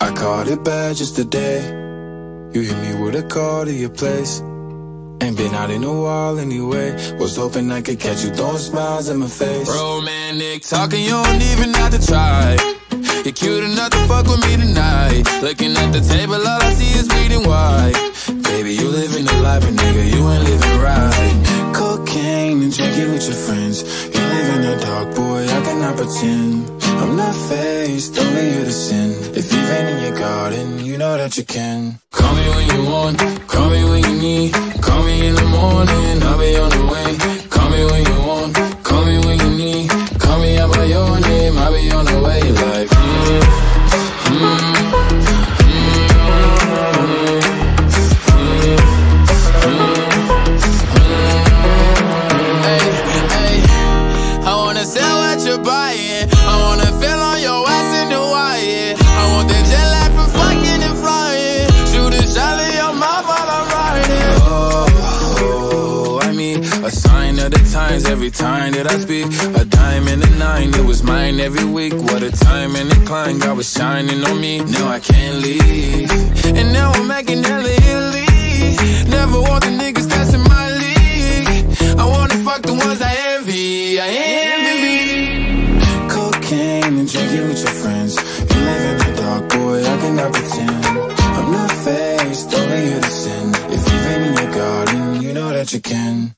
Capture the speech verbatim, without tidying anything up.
I caught it bad just today. You hit me with a call to your place. Ain't been out in a while anyway. Was hoping I could catch you throwing smiles in my face. Romantic talking, you don't even have to try. You're cute enough to fuck with me tonight. Looking at the table, all I see is bleeding white. Baby, you living the life, but nigga, you ain't living right. Cocaine and drinking with your friends. You live in the dark, boy, I cannot pretend. I'm not faced, only here to sin. If you've been in your garden, you know that you can. Call me when you want, call me when you need. Call me in the morning, I'll be on the way. Call me when you want, call me when you need. Call me out by your name, I'll be on the way. Like, mm, mm, sell what you're buying. I wanna feel on your ass in the wire. I want that jet lag from fucking and flying. Shoot a shot in your mouth while I'm riding. Oh, I mean, a sign of the times every time that I speak. A dime and a nine, it was mine every week. What a time and a climb, God was shining on me. Now I can't leave, and now I'm making hella Italy. Never want the niggas that's in my league. I wanna fuck the ones I envy. I envy. Cocaine and drinking with your friends. You live in the dark, boy, I cannot pretend. I'm not faced, only here to sin. If you've been in your garden, you know that you can.